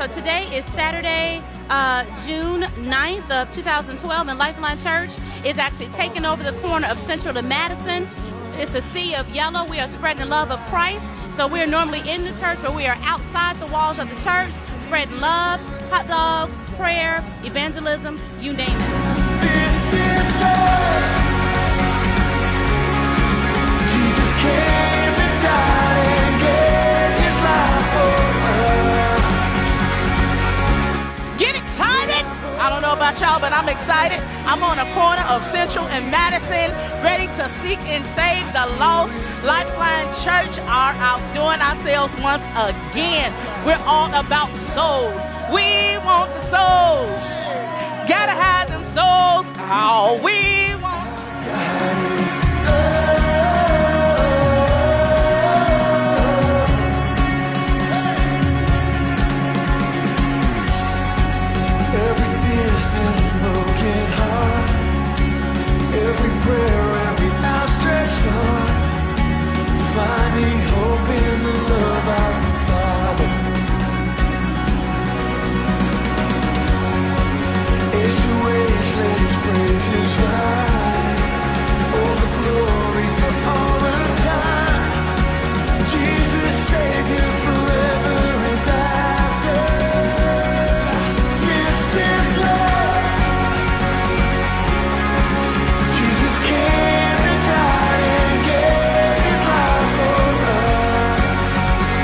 So today is Saturday, June 9th of 2012, and Lifeline Church is actually taking over the corner of Central and Madison. It's a sea of yellow. We are spreading the love of Christ. So we're normally in the church, but we are outside the walls of the church, spreading love, hot dogs, prayer, evangelism, you name it. This is love. Jesus came and died and gave his life for us. Get excited! I don't know about y'all, but I'm excited. I'm on a corner of Central and Madison, ready to seek and save the lost. Lifeline Church are outdoing ourselves once again. We're all about souls. We want the souls. Gotta have them souls. All we want. Every distant broken heart, every prayer, every outstretched arm, finding hope in the love of the Father. Age to age, let his praises rise. All the glory for all of time. Jesus, Savior, forever and after. This is love. Jesus came and died and gave his life for us.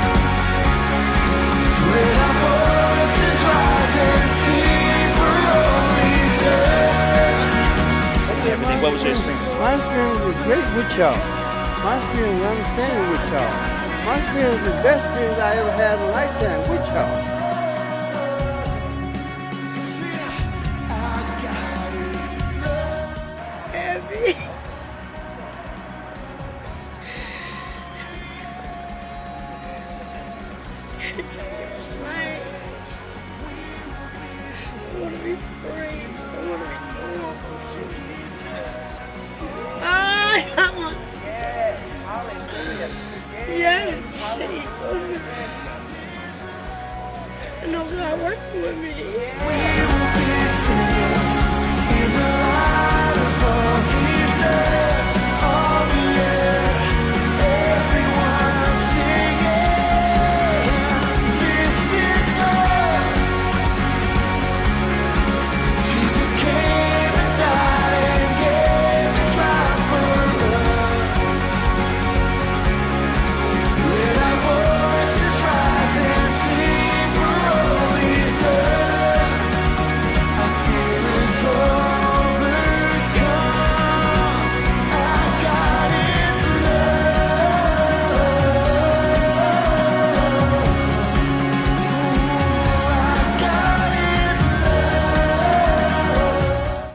So let our voices rise and sing for all he's done. Everything. What was your experience? My experience was great with y'all. My experience was understanding with y'all. My experience was the best experience I ever had in a lifetime with y'all. Heavy. It's like, I want to be free. I want to be normal. I want. Yes, Jesus. I know God working with me. We will be singing in the light of all he's done. All the earth, everyone singing. This is love. Jesus came and died and gave his life for us. Let our voices rise and sing for all he's done. Our fear is overcome. Our God is love. Our God is love.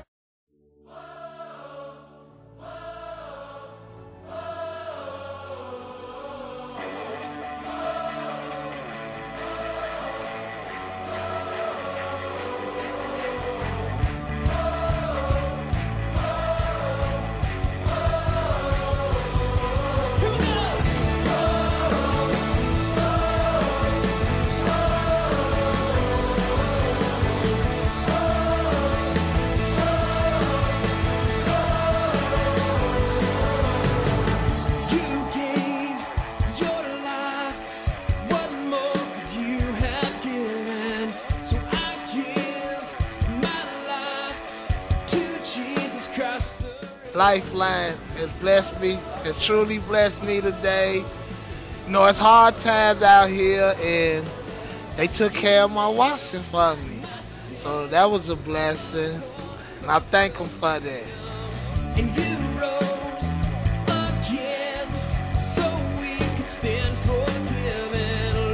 You gave your life. What more could you have given? So I give my life to Jesus Christ. Lifeline has blessed me, has truly blessed me today. You know, it's hard times out here, and they took care of my washing for me. So that was a blessing, and I thank them for that. And you rose again so we could stand forgiven,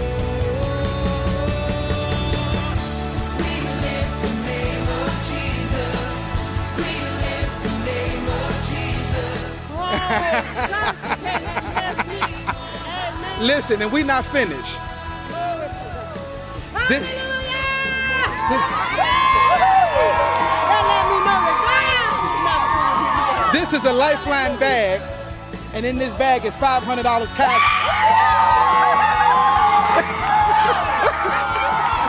Lord. We lift the name of Jesus. We lift the name of Jesus. Listen, and we not finished. This is a Lifeline bag, and in this bag is $500 cash.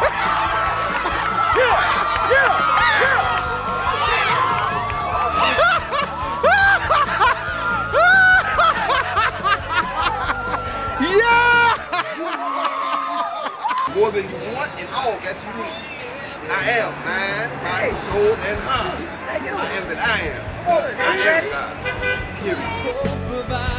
all that you want and all that you need. I am mind, body, soul, and heart. I am that I am. I am God. Period.